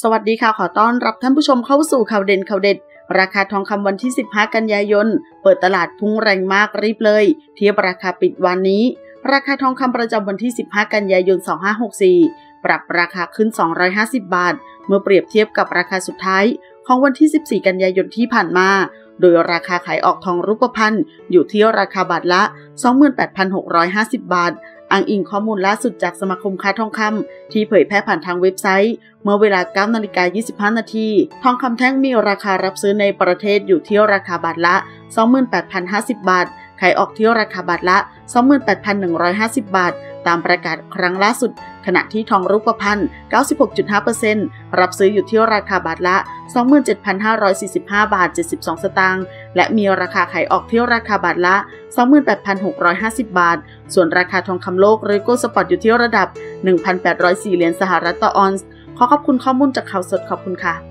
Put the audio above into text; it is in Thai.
สวัสดีค่ะขอต้อนรับท่านผู้ชมเข้าสู่ข่าวเด่นข่าวเด็ดราคาทองคำวันที่15กันยายนเปิดตลาดพุ่งแรงมากรีบเลยเทียบราคาปิดวันนี้ราคาทองคำประจำวันที่15กันยายน2564ปรับราคาขึ้น250บาทเมื่อเปรียบเทียบกับราคาสุดท้ายของวันที่14กันยายนที่ผ่านมาโดยราคาขายออกทองรูปพรรณอยู่ที่ราคาบาทละ 28,650 บาทอ้างอิงข้อมูลล่าสุดจากสมาคมค้าทองคำที่เผยแพร่ผ่านทางเว็บไซต์เมื่อเวลา 9:25 น.ทองคำแท่งมีราคารับซื้อในประเทศอยู่ที่ราคาบาทละ 28,050 บาทขายออกที่ราคาบาทละ 28,150 บาทตามประกาศครั้งล่าสุดขณะที่ทองรูปพรรณ 96.5% รับซื้ออยู่ที่ราคาบาทละ 27,545 บาท 72 สตางค์และมีราคาขายออกที่ราคาบาทละ 28,650 บาทส่วนราคาทองคำโลกหรือโกลด์สปอตอยู่ที่ระดับ 1,804 เหรียญสหรัฐต่อออนซ์ขอขอบคุณข้อมูลจากข่าวสดขอบคุณค่ะ